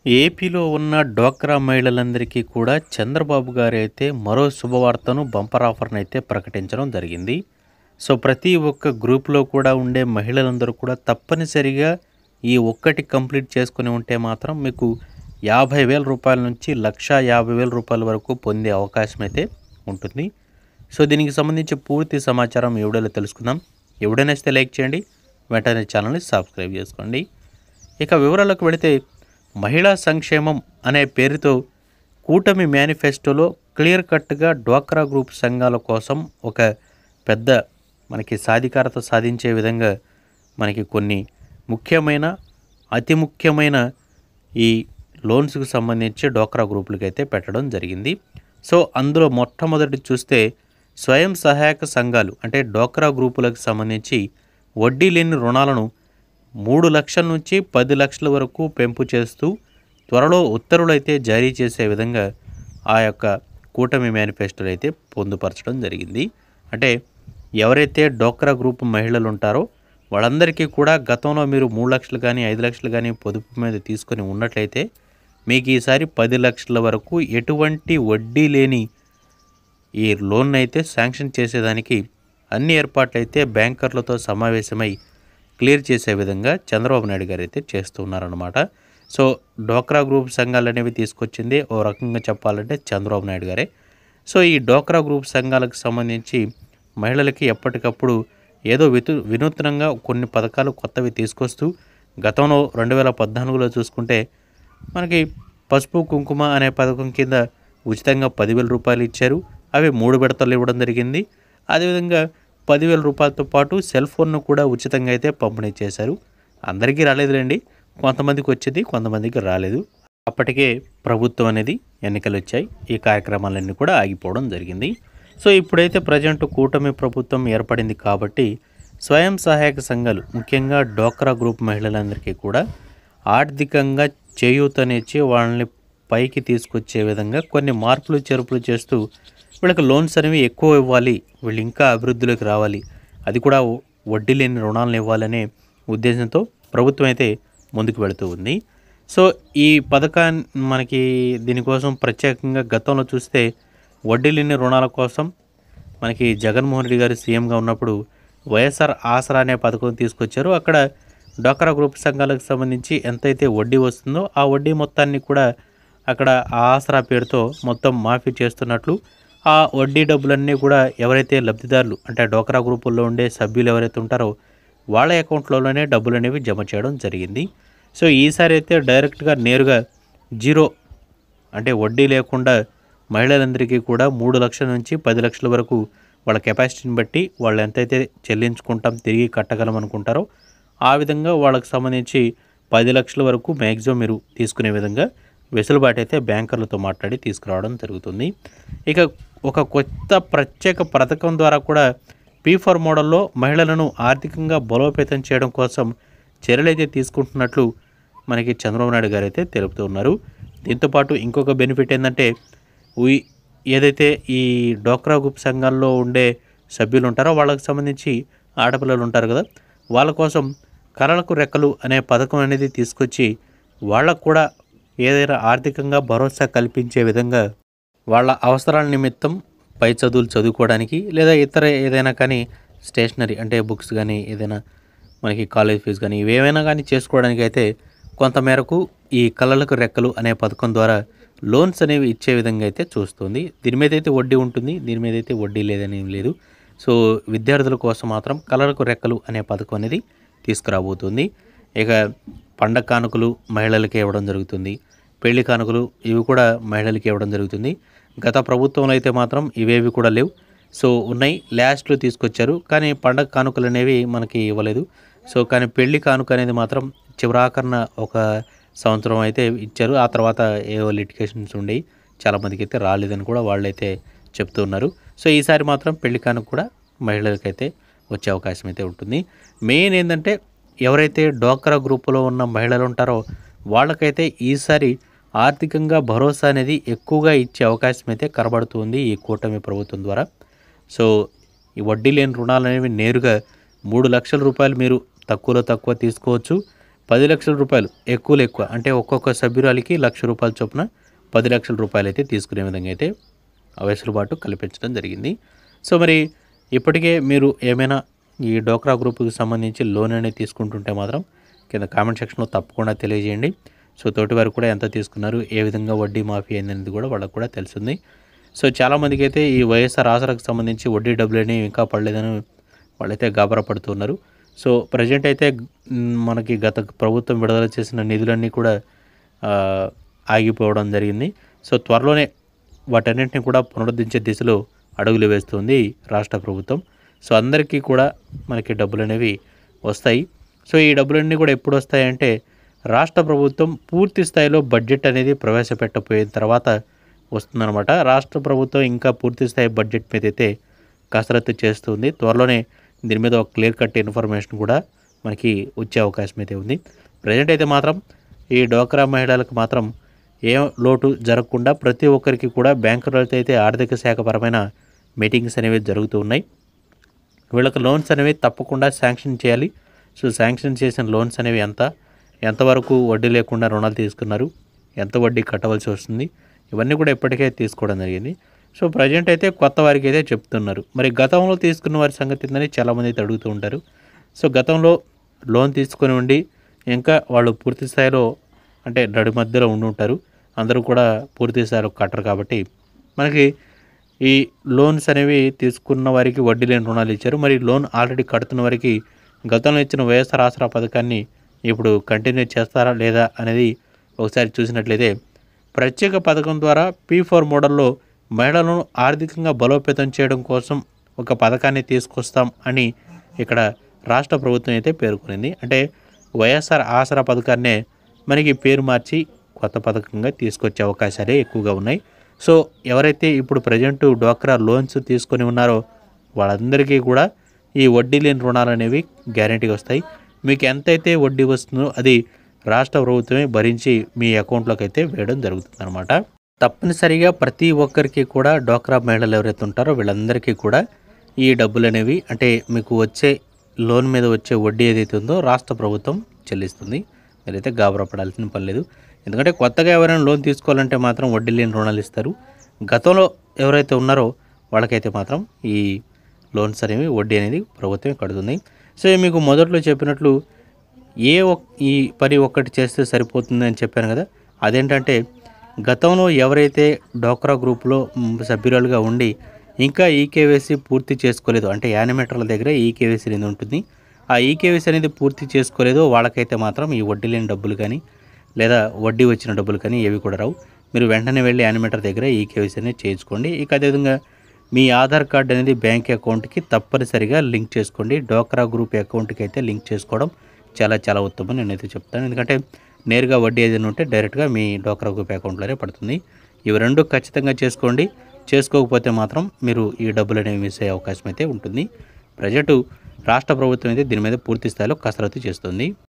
ఏపీలో ఉన్న డ్వాక్రా మహిళలందరికీ కూడా చంద్రబాబు గారైతే మరో శుభవార్తను బంపర్ ఆఫర్‌ని అయితే ప్రకటించడం జరిగింది. సో, ప్రతి ఒక్క గ్రూప్‌లో కూడా ఉండే మహిళలందరూ కూడా తప్పనిసరిగా ఈ ఒక్కటి కంప్లీట్ చేసుకొని ఉంటే మాత్రం మీకు రూ. 50,000 నుంచి రూ. 1,50,000 వరకు పొందే అవకాశం అయితే ఉంటుంది. సో, దీనికి సంబంధించి పూర్తి సమాచారం ఈ వీడియోలో తెలుసుకుందాం. ఈ వీడియో నచ్చితే లైక్ చేయండి. వెంటనే ఛానల్‌ని సబ్స్క్రైబ్ చేసుకోండి. ఇక వివరాలకు వెళితే మహిళా సంక్షేమం అనే పేరుతో కూటమి మేనిఫెస్టోలో క్లియర్ కట్గా డ్వాక్రా గ్రూప్ సంఘాల కోసం ఒక పెద్ద మనకి సాధికారత సాధించే విధంగా మనకి కొన్ని ముఖ్యమైన అతి ముఖ్యమైన ఈ లోన్స్కి సంబంధించి డ్వాక్రా గ్రూపులకి అయితే పెట్టడం జరిగింది. సో అందులో మొట్టమొదటి చూస్తే స్వయం సహాయక సంఘాలు అంటే డ్వాక్రా గ్రూపులకు సంబంధించి వడ్డీ లేని రుణాలను 3 లక్షల నుంచి 10 లక్షల వరకు పెంపు చేస్తూ త్వరలో ఉత్తర్వులు అయితే జారీ చేసే విధంగా ఆ యొక్క కూటమి మేనిఫెస్టోలో అయితే పొందుపరచడం జరిగింది. అంటే ఎవరైతే డ్వాక్రా గ్రూప్ మహిళలు ఉంటారో వాళ్ళందరికీ కూడా గతంలో మీరు 3 లక్షలు కానీ 5 లక్షలు కానీ పొదుపు మీద తీసుకొని ఉన్నట్లయితే మీకు ఈసారి 10 లక్షల వరకు ఎటువంటి వడ్డీ లేని ఈ లోన్ అయితే శాంక్షన్ చేసేదానికి అన్ని ఏర్పాట్లు అయితే బ్యాంకర్లతో సమావేశమై క్లియర్ చేసే విధంగా చంద్రబాబు నాయుడు గారు అయితే చేస్తున్నారన్నమాట. సో డ్వాక్రా గ్రూప్ సంఘాలు అనేవి తీసుకొచ్చింది ఓ రకంగా చెప్పాలంటే చంద్రబాబు నాయుడు గారే. సో ఈ డ్వాక్రా గ్రూప్ సంఘాలకు సంబంధించి మహిళలకి ఎప్పటికప్పుడు ఏదో వినూత్నంగా కొన్ని పథకాలు కొత్తవి తీసుకొస్తూ గతంలో 2014లో చూసుకుంటే మనకి పసుపు కుంకుమ అనే పథకం కింద ఉచితంగా 10,000 రూపాయలు ఇచ్చారు. అవి 3 విడతలు ఇవ్వడం జరిగింది. అదేవిధంగా 10,000 రూపాయలతో పాటు సెల్ ఫోన్ను కూడా ఉచితంగా అయితే పంపిణీ చేశారు. అందరికీ రాలేదులేండి, కొంతమందికి వచ్చింది, కొంతమందికి రాలేదు. అప్పటికే ప్రభుత్వం అనేది ఎన్నికలు వచ్చాయి, ఈ కార్యక్రమాలన్నీ కూడా ఆగిపోవడం జరిగింది. సో ఇప్పుడైతే ప్రజెంట్ కూటమి ప్రభుత్వం ఏర్పడింది కాబట్టి స్వయం సహాయక సంఘాలు ముఖ్యంగా డ్వాక్రా గ్రూప్ మహిళలందరికీ కూడా ఆర్థికంగా చేయూతనిచ్చి వాళ్ళని పైకి తీసుకొచ్చే విధంగా కొన్ని మార్పులు చేర్పులు చేస్తూ వీళ్ళకి లోన్స్ అనేవి ఎక్కువ ఇవ్వాలి, వీళ్ళు ఇంకా అభివృద్ధిలోకి రావాలి, అది కూడా వడ్డీ లేని రుణాలను ఇవ్వాలనే ఉద్దేశంతో ప్రభుత్వం అయితే ముందుకు వెళుతూ ఉంది. సో ఈ పథకాన్ని మనకి దీనికోసం ప్రత్యేకంగా గతంలో చూస్తే వడ్డీ లేని రుణాల కోసం మనకి జగన్మోహన్ రెడ్డి గారు సీఎంగా ఉన్నప్పుడు వైఎస్ఆర్ ఆసరా అనే పథకం తీసుకొచ్చారు. అక్కడ డ్వాక్రా గ్రూప్ సంఘాలకు సంబంధించి ఎంతైతే వడ్డీ వస్తుందో ఆ వడ్డీ మొత్తాన్ని కూడా అక్కడ ఆ ఆసరా పేరుతో మొత్తం మాఫీ చేస్తున్నట్లు, ఆ వడ్డీ డబ్బులన్నీ కూడా ఎవరైతే లబ్ధిదారులు అంటే డ్వాక్రా గ్రూపుల్లో ఉండే సభ్యులు ఎవరైతే ఉంటారో వాళ్ళ అకౌంట్లలోనే డబ్బులు అనేవి జమ చేయడం జరిగింది. సో ఈసారి అయితే డైరెక్ట్గా నేరుగా జీరో అంటే వడ్డీ లేకుండా మహిళలందరికీ కూడా 3 లక్షల నుంచి 10 లక్షల వరకు వాళ్ళ కెపాసిటీని బట్టి వాళ్ళు ఎంతైతే చెల్లించుకుంటాం తిరిగి కట్టగలం అనుకుంటారో ఆ విధంగా వాళ్ళకి సంబంధించి 10 లక్షల వరకు మ్యాక్సిమం మీరు తీసుకునే విధంగా వెసులుబాటు అయితే బ్యాంకర్లతో మాట్లాడి తీసుకురావడం జరుగుతుంది. ఇక ఒక కొత్త ప్రత్యేక పథకం ద్వారా కూడా P4 మోడల్లో మహిళలను ఆర్థికంగా బలోపేతం చేయడం కోసం చర్యలైతే తీసుకుంటున్నట్లు మనకి చంద్రబాబు నాయుడు గారు అయితే తెలుపుతూ ఉన్నారు. దీంతోపాటు ఇంకొక బెనిఫిట్ ఏంటంటే ఏదైతే ఈ డ్వాక్రా గ్రూప్ సంఘాల్లో ఉండే సభ్యులు ఉంటారో వాళ్ళకి సంబంధించి ఆడపిల్లలు ఉంటారు కదా, వాళ్ళ కోసం కలలకు రెక్కలు అనే పథకం అనేది తీసుకొచ్చి వాళ్ళకు కూడా ఏదైనా ఆర్థికంగా భరోసా కల్పించే విధంగా వాళ్ళ అవసరాల నిమిత్తం పై చదువులు చదువుకోవడానికి లేదా ఇతర ఏదైనా కానీ స్టేషనరీ అంటే బుక్స్ కానీ ఏదైనా మనకి కాలేజ్ ఫీజు కానీ ఇవేమైనా కానీ చేసుకోవడానికి అయితే కొంతమేరకు ఈ కళలకు రెక్కలు అనే పథకం ద్వారా లోన్స్ అనేవి ఇచ్చే విధంగా అయితే చూస్తుంది. దీని మీద అయితే వడ్డీ ఉంటుంది, దీని మీద అయితే వడ్డీ లేదని లేదు. సో విద్యార్థుల కోసం మాత్రం కళలకు రెక్కలు అనే పథకం అనేది తీసుకురాబోతుంది. ఇక పండగ కానుకలు మహిళలకి ఇవ్వడం జరుగుతుంది, పెళ్లి కానుకలు ఇవి కూడా మహిళలకి ఇవ్వడం జరుగుతుంది. గత ప్రభుత్వంలో అయితే మాత్రం ఇవేవి కూడా లేవు. సో ఉన్నాయి, లాస్ట్లో తీసుకొచ్చారు, కానీ పండగ కానుకలు అనేవి మనకి ఇవ్వలేదు. సో కానీ పెళ్లి కానుక అనేది మాత్రం చివరాఖరణ ఒక సంవత్సరం అయితే ఇచ్చారు. ఆ తర్వాత ఏవో లిటికేషన్స్ ఉండేవి, చాలామందికి అయితే రాలేదని కూడా వాళ్ళైతే చెప్తూ ఉన్నారు. సో ఈసారి మాత్రం పెళ్లి కానుక కూడా మహిళలకైతే వచ్చే అవకాశం అయితే ఉంటుంది. మెయిన్ ఏంటంటే ఎవరైతే డ్వాక్రా గ్రూపులో ఉన్న మహిళలు ఉంటారో వాళ్ళకైతే ఈసారి ఆర్థికంగా భరోసా అనేది ఎక్కువగా ఇచ్చే అవకాశం అయితే కనబడుతుంది ఈ కూటమి ప్రభుత్వం ద్వారా. సో ఈ వడ్డీ లేని రుణాలు అనేవి నేరుగా 3 లక్షల రూపాయలు మీరు తక్కువలో తక్కువ తీసుకోవచ్చు. 10 లక్షల రూపాయలు ఎక్కువలో ఎక్కువ అంటే ఒక్కొక్క సభ్యురాలికి ₹1,00,000 చొప్పున 10 లక్షల రూపాయలైతే తీసుకునే విధంగా అయితే వెసులుబాటు కల్పించడం జరిగింది. సో మరి ఇప్పటికే మీరు ఏమైనా ఈ డోక్రా గ్రూప్‌కి సంబంధించి లోన్ అనేది తీసుకుంటుంటే మాత్రం కింద కామెంట్ సెక్షన్‌లో తప్పకుండా తెలియజేయండి. సో తోటివారు కూడా ఎంత తీసుకున్నారు, ఏ విధంగా వడ్డీ మాఫీ అయిందనేది కూడా వాళ్ళకి కూడా తెలుస్తుంది. సో చాలామందికైతే ఈ వైఎస్ఆర్ ఆసరాకు సంబంధించి వడ్డీ డబ్బులనేవి ఇంకా పడలేదని వాళ్ళైతే గాబరా పడుతున్నారు. సో ప్రెజెంట్ అయితే మనకి గత ప్రభుత్వం విడుదల చేసిన నిధులన్నీ కూడా ఆగిపోవడం జరిగింది. సో త్వరలోనే వాటన్నింటిని కూడా పునరుద్ధరించే దిశలో అడుగులు వేస్తుంది రాష్ట్ర ప్రభుత్వం. సో అందరికీ కూడా మనకి డబ్బులనేవి వస్తాయి. సో ఈ డబ్బులన్నీ కూడా ఎప్పుడు వస్తాయంటే రాష్ట్ర ప్రభుత్వం పూర్తి స్థాయిలో బడ్జెట్ అనేది ప్రవేశపెట్టపోయిన తర్వాత వస్తుందన్నమాట. రాష్ట్ర ప్రభుత్వం ఇంకా పూర్తి స్థాయి బడ్జెట్ మీద అయితే కసరత్తు చేస్తుంది. త్వరలోనే దీని మీద ఒక క్లియర్ కట్ ఇన్ఫర్మేషన్ కూడా మనకి వచ్చే అవకాశం అయితే ఉంది. ప్రజెంట్ అయితే మాత్రం ఈ డోక్రా మహిళలకు మాత్రం ఏ లోటు జరగకుండా ప్రతి ఒక్కరికి కూడా బ్యాంకులతో అయితే ఆర్థిక శాఖ పరమైన మీటింగ్స్ అనేవి జరుగుతూ ఉన్నాయి. వీళ్ళకి లోన్స్ అనేవి తప్పకుండా శాంక్షన్ చేయాలి. సో శాంక్షన్ చేసిన లోన్స్ అనేవి ఎంతవరకు వడ్డీ లేకుండా రుణాలు తీసుకున్నారు, ఎంత వడ్డీ కట్టవలసి వస్తుంది, ఇవన్నీ కూడా ఇప్పటికే తీసుకోవడం జరిగింది. సో ప్రజెంట్ అయితే కొత్త వారికి అయితే చెప్తున్నారు. మరి గతంలో తీసుకున్న వారి సంగతి ఏందని చాలామంది అయితే అడుగుతూ ఉంటారు. సో గతంలో లోన్ తీసుకొని ఉండి ఇంకా వాళ్ళు పూర్తి స్థాయిలో అంటే నడి మధ్యలో ఉండి ఉంటారు. అందరూ కూడా పూర్తి స్థాయిలో కట్టరు కాబట్టి మనకి ఈ లోన్స్ అనేవి తీసుకున్న వారికి వడ్డీ లేని రుణాలు ఇచ్చారు. మరి లోన్ ఆల్రెడీ కడుతున్న వారికి గతంలో ఇచ్చిన వైఎస్ఆర్ ఆసరా పథకాన్ని ఇప్పుడు కంటిన్యూ చేస్తారా లేదా అనేది ఒకసారి చూసినట్లయితే ప్రత్యేక పథకం ద్వారా P4 మోడల్లో మహిళలను ఆర్థికంగా బలోపేతం చేయడం కోసం ఒక పథకాన్ని తీసుకొస్తాం అని ఇక్కడ రాష్ట్ర ప్రభుత్వం అయితే పేర్కొనింది. అంటే వైఎస్ఆర్ ఆసరా పథకాన్నే మనకి పేరు మార్చి కొత్త పథకంగా తీసుకొచ్చే అవకాశాలే ఎక్కువగా ఉన్నాయి. సో ఎవరైతే ఇప్పుడు ప్రజెంట్ డ్వాక్రా లోన్స్ తీసుకొని ఉన్నారో వాళ్ళందరికీ కూడా ఈ వడ్డీ లేని రుణాలు అనేవి గ్యారెంటీగా వస్తాయి. మీకు ఎంతైతే వడ్డీ వస్తుందో అది రాష్ట్ర ప్రభుత్వమే భరించి మీ అకౌంట్లోకి అయితే వేయడం జరుగుతుందన్నమాట. తప్పనిసరిగా ప్రతి ఒక్కరికి కూడా డ్వాక్రా మహిళలు ఎవరైతే ఉంటారో వీళ్ళందరికీ కూడా ఈ డబ్బులు అనేవి అంటే మీకు వచ్చే లోన్ మీద వచ్చే వడ్డీ ఏదైతే ఉందో రాష్ట్ర ప్రభుత్వం చెల్లిస్తుంది. మీరైతే గాబరా పడాల్సిన పని లేదు. ఎందుకంటే కొత్తగా ఎవరైనా లోన్ తీసుకోవాలంటే మాత్రం వడ్డీ లేని రుణాలు ఇస్తారు. గతంలో ఎవరైతే ఉన్నారో వాళ్ళకైతే మాత్రం ఈ లోన్స్ అనేవి వడ్డీ అనేది ప్రభుత్వం కడుతుంది. సో మీకు మొదట్లో చెప్పినట్లు ఈ పని ఒక్కటి చేస్తే సరిపోతుంది అని చెప్పాను కదా. అదేంటంటే గతంలో ఎవరైతే డోక్రా గ్రూప్లో సభ్యురాలుగా ఉండి ఇంకా ఈకేవైసీ పూర్తి చేసుకోలేదు అంటే యానిమేటర్ల దగ్గర ఈకేవైసీ అనేది ఉంటుంది. ఆ ఈకేవైసీ అనేది పూర్తి చేసుకోలేదో వాళ్ళకైతే మాత్రం ఈ వడ్డీ లేని డబ్బులు కానీ లేదా వడ్డీ వచ్చిన డబ్బులు కానీ ఏవి కూడా రావు. మీరు వెంటనే వెళ్ళి యానిమేటర్ దగ్గర ఈకేవైసీ అనేది చేయించుకోండి. ఇక అదేవిధంగా మీ ఆధార్ కార్డు అనేది బ్యాంక్ అకౌంట్కి తప్పనిసరిగా లింక్ చేసుకోండి. డోక్రా గ్రూప్ అకౌంట్కి అయితే లింక్ చేసుకోవడం చాలా చాలా ఉత్తమం నేనైతే చెప్తాను. ఎందుకంటే నేరుగా వడ్డీ ఏదైనా ఉంటే డైరెక్ట్గా మీ డోక్రా గ్రూప్ అకౌంట్లోనే పడుతుంది. ఇవి రెండు ఖచ్చితంగా చేసుకోండి. చేసుకోకపోతే మాత్రం మీరు ఈ డబ్బులు అనేవి మిస్ అయ్యే అవకాశం అయితే ఉంటుంది. ప్రజెంట్ రాష్ట్ర ప్రభుత్వం అయితే దీని మీద పూర్తి స్థాయిలో కసరత్తు చేస్తుంది.